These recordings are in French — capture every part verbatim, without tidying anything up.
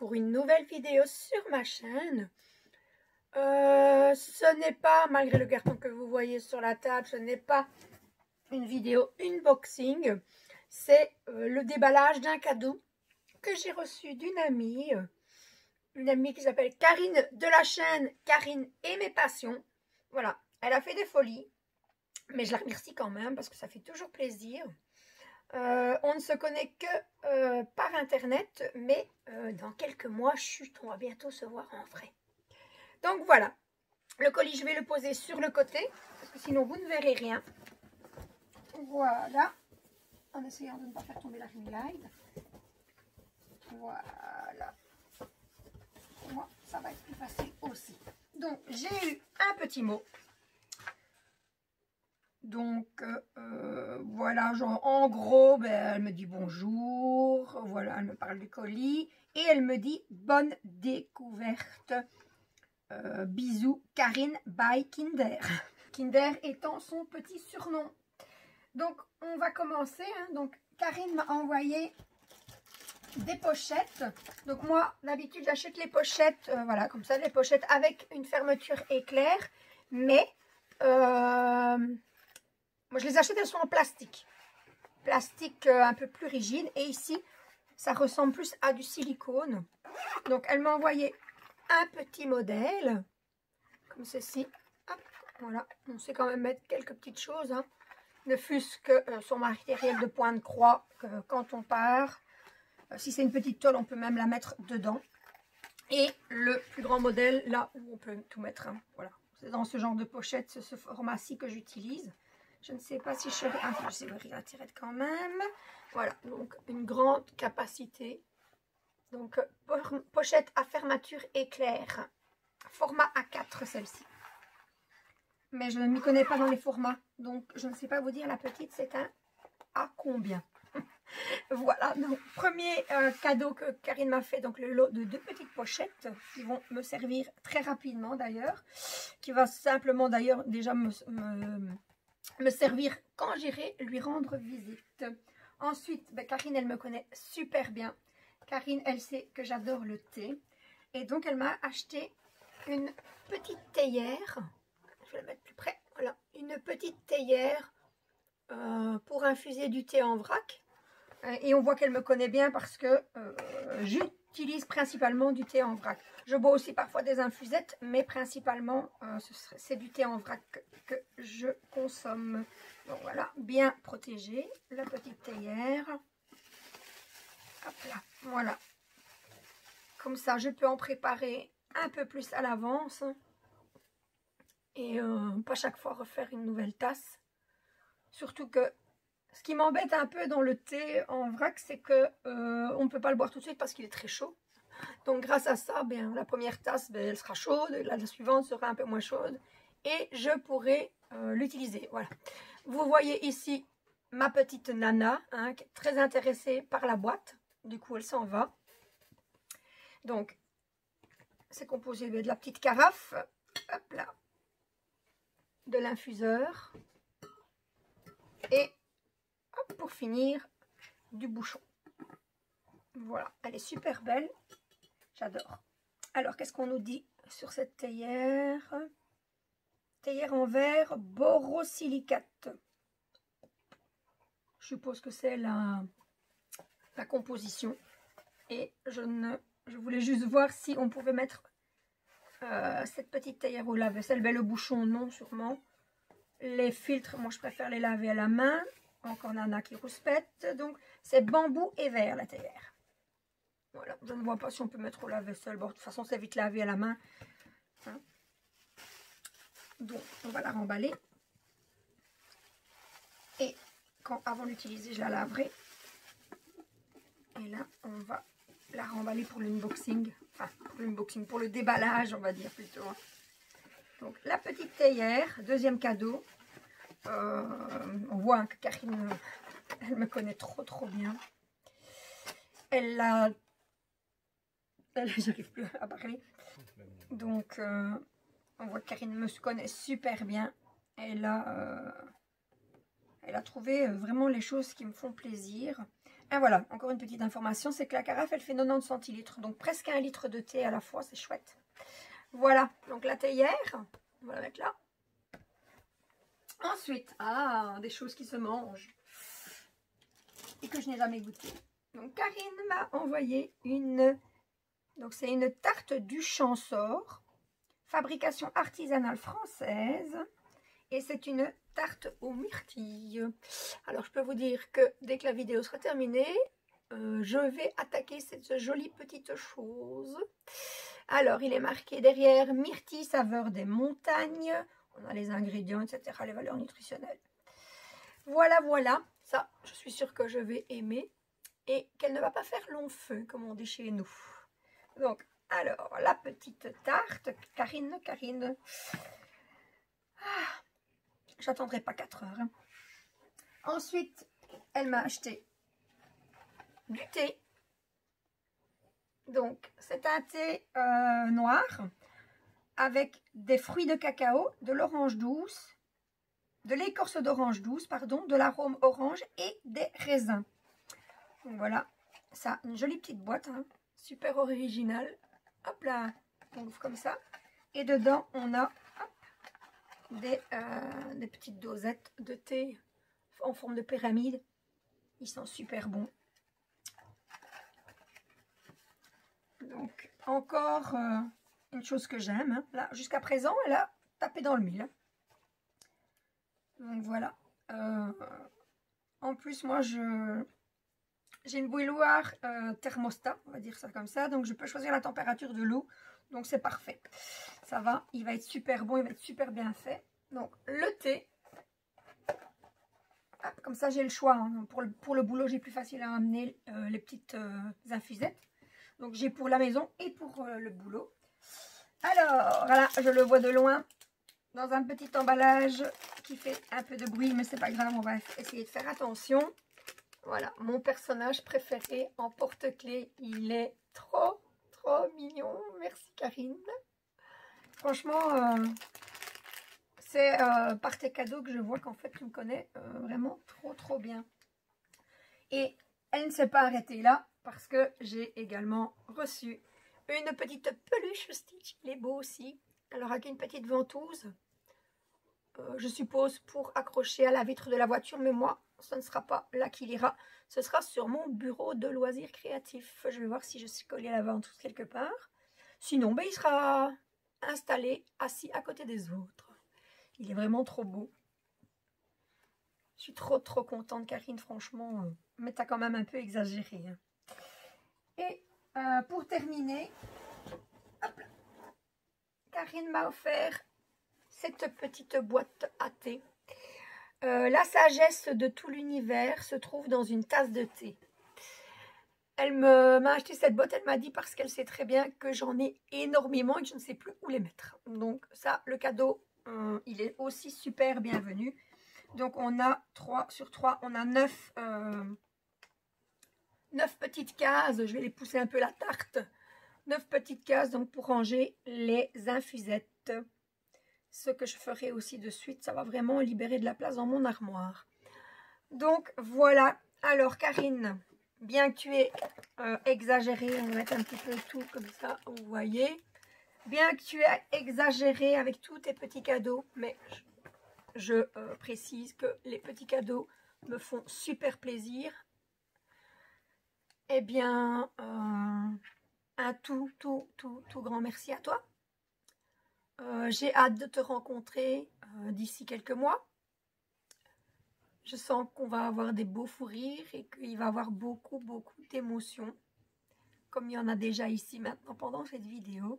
pour une nouvelle vidéo sur ma chaîne. Euh, ce n'est pas, malgré le carton que vous voyez sur la table, ce n'est pas une vidéo unboxing. C'est euh, le déballage d'un cadeau que j'ai reçu d'une amie. Une amie qui s'appelle Karine de la chaîne Karine et mes passions. Voilà, elle a fait des folies. Mais je la remercie quand même parce que ça fait toujours plaisir. Euh, on ne se connaît que euh, par internet, mais euh, dans quelques mois, chut, on va bientôt se voir en vrai. Donc voilà, le colis, je vais le poser sur le côté, parce que sinon vous ne verrez rien. Voilà, en essayant de ne pas faire tomber la ring light. Voilà, pour moi, ça va être plus facile aussi. Donc, j'ai eu un petit mot. Donc, euh, voilà, genre, en gros, ben, elle me dit bonjour, voilà, elle me parle du colis, et elle me dit bonne découverte, euh, bisous, Karine by Kinder. Kinder étant son petit surnom. Donc, on va commencer, hein. Donc, Karine m'a envoyé des pochettes. Donc, moi, d'habitude, j'achète les pochettes, euh, voilà, comme ça, les pochettes avec une fermeture éclair, mais... Euh, Moi, je les achète, elles sont en plastique. Plastique euh, un peu plus rigide. Et ici, ça ressemble plus à du silicone. Donc, elle m'a envoyé un petit modèle. Comme ceci. Hop, voilà. On sait quand même mettre quelques petites choses. Hein. Ne fût-ce que euh, son matériel de point de croix que, quand on part. Euh, si c'est une petite tôle, on peut même la mettre dedans. Et le plus grand modèle, là où on peut tout mettre. Hein. Voilà. C'est dans ce genre de pochette, ce, ce format-ci que j'utilise. Je ne sais pas si je serai... Enfin, je sais ouvrir la tirette quand même. Voilà, donc une grande capacité. Donc, pochette à fermeture éclair. Format A quatre, celle-ci. Mais je ne m'y connais pas dans les formats. Donc, je ne sais pas vous dire, la petite, c'est un à combien. Voilà, donc, premier euh, cadeau que Karine m'a fait. Donc, le lot de deux petites pochettes qui vont me servir très rapidement, d'ailleurs. Qui va simplement, d'ailleurs, déjà me... me me servir quand j'irai lui rendre visite. Ensuite, ben, Karine, elle me connaît super bien. Karine, elle sait que j'adore le thé. Et donc, elle m'a acheté une petite théière. Je vais la mettre plus près. Voilà, une petite théière euh, pour infuser du thé en vrac. Et on voit qu'elle me connaît bien parce que euh, j'utilise principalement du thé en vrac. Je bois aussi parfois des infusettes, mais principalement, euh, c'est du thé en vrac que, que je consomme. Donc voilà, bien protégé, la petite théière. Hop là, voilà. Comme ça, je peux en préparer un peu plus à l'avance. Et euh, pas chaque fois refaire une nouvelle tasse. Surtout que ce qui m'embête un peu dans le thé en vrac, c'est que euh, on ne peut pas le boire tout de suite parce qu'il est très chaud. Donc grâce à ça, bien, la première tasse, ben, elle sera chaude, la, la suivante sera un peu moins chaude et je pourrai euh, l'utiliser. Voilà. Vous voyez ici ma petite nana, hein, qui est très intéressée par la boîte. Du coup, elle s'en va. Donc, c'est composé de la petite carafe, hop là, de l'infuseur et hop, pour finir, du bouchon. Voilà, elle est super belle. J'adore. Alors, qu'est-ce qu'on nous dit sur cette théière? Théière en verre, borosilicate. Je suppose que c'est la, la composition. Et je, ne, je voulais juste voir si on pouvait mettre euh, cette petite théière au lave-vaisselle. Ben, le bouchon, non, sûrement. Les filtres, moi, je préfère les laver à la main. Encore nana qui rouspète. Donc, c'est bambou et verre, la théière. Voilà, je ne vois pas si on peut mettre au lave-vaisselle. Bon, de toute façon, c'est vite lavé à la main. Hein. Donc, on va la remballer. Et quand, avant d'utiliser, je la laverai. Et là, on va la remballer pour l'unboxing. Enfin, pour l'unboxing, pour le déballage, on va dire plutôt. Hein. Donc, la petite théière, deuxième cadeau. Euh, on voit hein, que Karine, elle me connaît trop, trop bien. Elle l'a... J'arrive plus à parler. Donc, euh, on voit que Karine me connaît super bien. Elle a, euh, elle a trouvé vraiment les choses qui me font plaisir. Et voilà, encore une petite information, c'est que la carafe, elle fait quatre-vingt-dix centilitres. Donc presque un litre de thé à la fois, c'est chouette. Voilà, donc la théière, on va la mettre là. Ensuite, ah, des choses qui se mangent et que je n'ai jamais goûté. Donc Karine m'a envoyé une, donc c'est une tarte du Champsaur, fabrication artisanale française, et c'est une tarte aux myrtilles. Alors je peux vous dire que dès que la vidéo sera terminée, euh, je vais attaquer cette jolie petite chose. Alors il est marqué derrière myrtille saveur des montagnes. On a les ingrédients, et cetera, les valeurs nutritionnelles. Voilà, voilà. Ça, je suis sûre que je vais aimer. Et qu'elle ne va pas faire long feu, comme on dit chez nous. Donc, alors, la petite tarte. Karine, Karine. Ah, j'attendrai pas quatre heures. Hein. Ensuite, elle m'a acheté du thé. Donc, c'est un thé euh, noir avec des fruits de cacao, de l'orange douce, de l'écorce d'orange douce, pardon, de l'arôme orange et des raisins. Donc voilà, ça, une jolie petite boîte, hein, super originale. Hop là, on ouvre comme ça. Et dedans, on a hop, des, euh, des petites dosettes de thé en forme de pyramide. Ils sont super bons. Donc, encore euh, une chose que j'aime. Hein. Là, jusqu'à présent, elle a tapé dans le mille. Donc voilà. Euh, en plus, moi, je... J'ai une bouilloire euh, thermostat, on va dire ça comme ça. Donc, je peux choisir la température de l'eau. Donc, c'est parfait. Ça va. Il va être super bon. Il va être super bien fait. Donc, le thé. Hop, comme ça, j'ai le choix. Hein. Pour, le, pour le boulot, j'ai plus facile à amener euh, les petites euh, infusettes. Donc, j'ai pour la maison et pour euh, le boulot. Alors, voilà, je le vois de loin. Dans un petit emballage qui fait un peu de bruit. Mais c'est pas grave. On va essayer de faire attention. Voilà, mon personnage préféré en porte-clés, il est trop, trop mignon. Merci Karine. Franchement, euh, c'est euh, par tes cadeaux que je vois qu'en fait, tu me connais euh, vraiment trop, trop bien. Et elle ne s'est pas arrêtée là, parce que j'ai également reçu une petite peluche Stitch. Il est beau aussi. Alors, avec une petite ventouse, euh, je suppose, pour accrocher à la vitre de la voiture, mais moi, ce ne sera pas là qu'il ira, ce sera sur mon bureau de loisirs créatifs. Je vais voir si je suis collée à la ventouse quelque part. Sinon, ben, il sera installé, assis à côté des autres. Il est vraiment trop beau. Je suis trop, trop contente, Karine, franchement. Mais t'as quand même un peu exagéré. Hein. Et euh, pour terminer, hop là, Karine m'a offert cette petite boîte à thé. Euh, la sagesse de tout l'univers se trouve dans une tasse de thé. Elle m'a acheté cette boîte, elle m'a dit parce qu'elle sait très bien que j'en ai énormément et que je ne sais plus où les mettre. Donc ça, le cadeau, euh, il est aussi super bienvenu. Donc on a trois sur trois, on a neuf, euh, neuf petites cases. Je vais les pousser un peu la tarte. neuf petites cases donc pour ranger les infusettes. Ce que je ferai aussi de suite, ça va vraiment libérer de la place dans mon armoire. Donc voilà, alors Karine, bien que tu aies euh, exagéré, on va mettre un petit peu tout comme ça, vous voyez. Bien que tu aies exagéré avec tous tes petits cadeaux, mais je, je euh, précise que les petits cadeaux me font super plaisir. Eh bien, euh, un tout, tout, tout, tout grand merci à toi. Euh, j'ai hâte de te rencontrer euh, d'ici quelques mois. Je sens qu'on va avoir des beaux fous rires et qu'il va y avoir beaucoup, beaucoup d'émotions. Comme il y en a déjà ici maintenant pendant cette vidéo.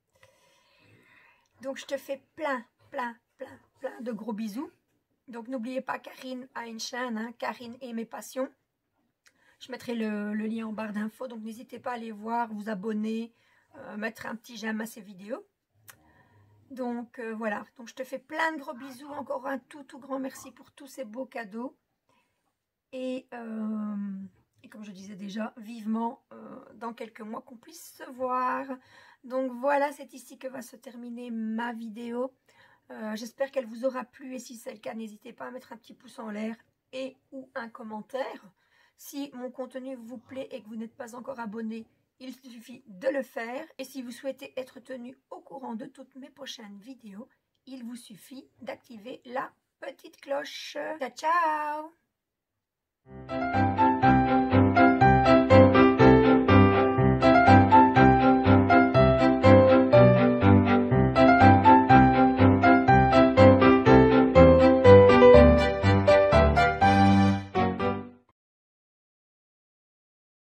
Donc je te fais plein, plein, plein, plein de gros bisous. Donc n'oubliez pas, Karine a une chaîne, hein, Karine et mes passions. Je mettrai le, le lien en barre d'infos. Donc n'hésitez pas à aller voir, vous abonner, euh, mettre un petit j'aime à ces vidéos. Donc euh, voilà, donc je te fais plein de gros bisous, encore un tout tout grand merci pour tous ces beaux cadeaux. Et, euh, et comme je disais déjà, vivement euh, dans quelques mois qu'on puisse se voir. Donc voilà, c'est ici que va se terminer ma vidéo. Euh, J'espère qu'elle vous aura plu et si c'est le cas, n'hésitez pas à mettre un petit pouce en l'air et ou un commentaire. Si mon contenu vous plaît et que vous n'êtes pas encore abonné, il suffit de le faire. Et si vous souhaitez être tenu au courant de toutes mes prochaines vidéos, il vous suffit d'activer la petite cloche. Ciao, ciao!